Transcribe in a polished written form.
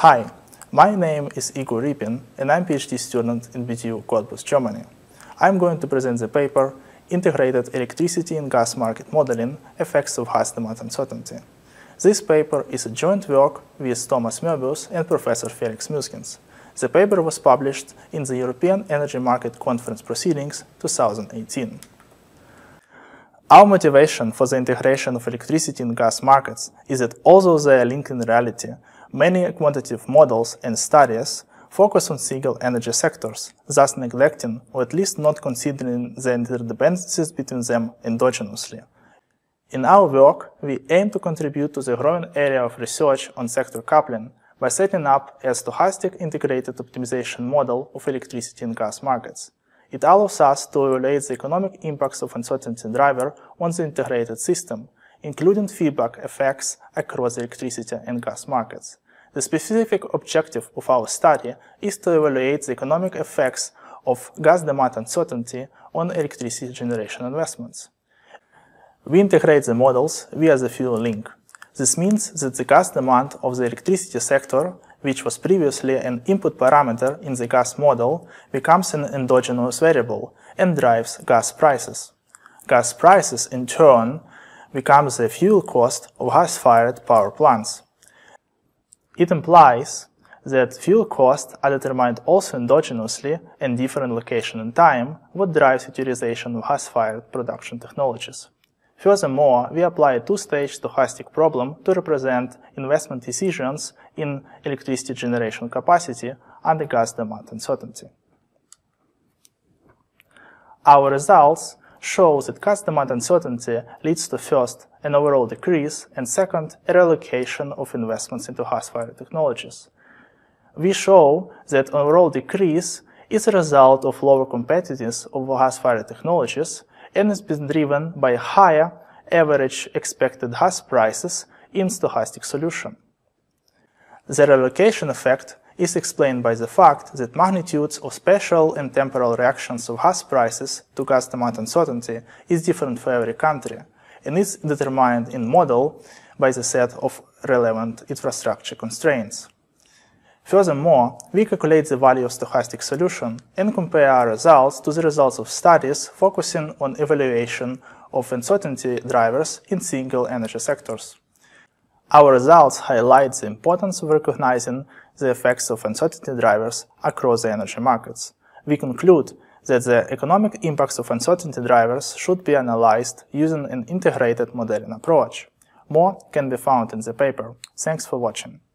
Hi, my name is Iegor Riepin, and I'm a PhD student in BTU Cottbus, Germany. I'm going to present the paper Integrated Electricity and Gas Market Modeling, Effects of Gas Demand Uncertainty. This paper is a joint work with Thomas Möbius and Professor Felix Muskins. The paper was published in the European Energy Market Conference Proceedings 2018. Our motivation for the integration of electricity and gas markets is that although they are linked in reality, many quantitative models and studies focus on single energy sectors, thus neglecting or at least not considering the interdependencies between them endogenously. In our work, we aim to contribute to the growing area of research on sector coupling by setting up a stochastic integrated optimization model of electricity and gas markets. It allows us to evaluate the economic impacts of uncertainty driver on the integrated system, including feedback effects across the electricity and gas markets. The specific objective of our study is to evaluate the economic effects of gas demand uncertainty on electricity generation investments. We integrate the models via the fuel link. This means that the gas demand of the electricity sector, which was previously an input parameter in the gas model, becomes an endogenous variable and drives gas prices. Gas prices, in turn, become the fuel cost of gas-fired power plants. It implies that fuel costs are determined also endogenously and different location and time, what drives utilization of gas-fired production technologies. Furthermore, we apply a two-stage stochastic problem to represent investment decisions in electricity generation capacity under gas demand uncertainty. Our results show that gas demand uncertainty leads to first, an overall decrease, and second, a reallocation of investments into gas-fired technologies. We show that overall decrease is a result of lower competitiveness of gas-fired technologies and has been driven by higher average expected gas prices in stochastic solution. The reallocation effect is explained by the fact that magnitudes of spatial and temporal reactions of gas prices to gas demand uncertainty is different for every country and is determined in model by the set of relevant infrastructure constraints. Furthermore, we calculate the value of stochastic solution and compare our results to the results of studies focusing on evaluation of uncertainty drivers in single energy sectors. Our results highlight the importance of recognizing the effects of uncertainty drivers across the energy markets. We conclude that the economic impacts of uncertainty drivers should be analyzed using an integrated modeling approach. More can be found in the paper. Thanks for watching.